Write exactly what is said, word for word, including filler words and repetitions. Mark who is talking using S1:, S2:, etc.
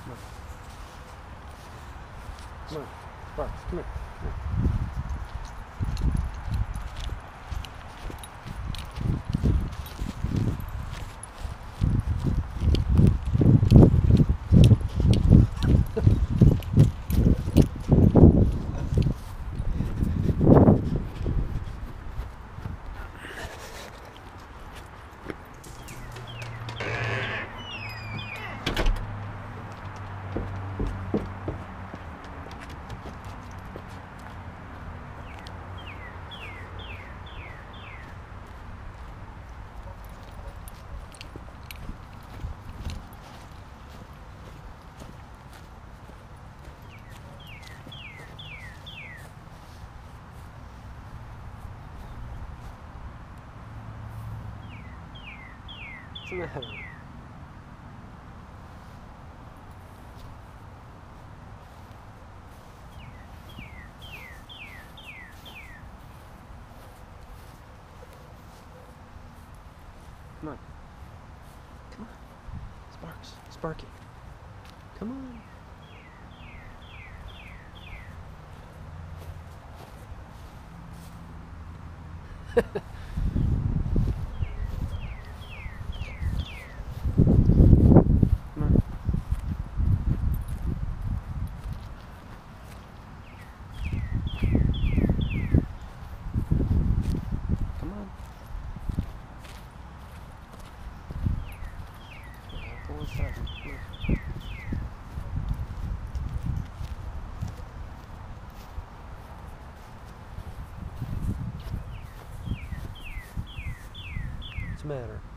S1: Come on. Come on. Sparks, come here. Come here. What's the matter? Come on. Come on. Sparks. Sparky. Come on. Come on. Come on. Pull this out. Come on. What's the matter?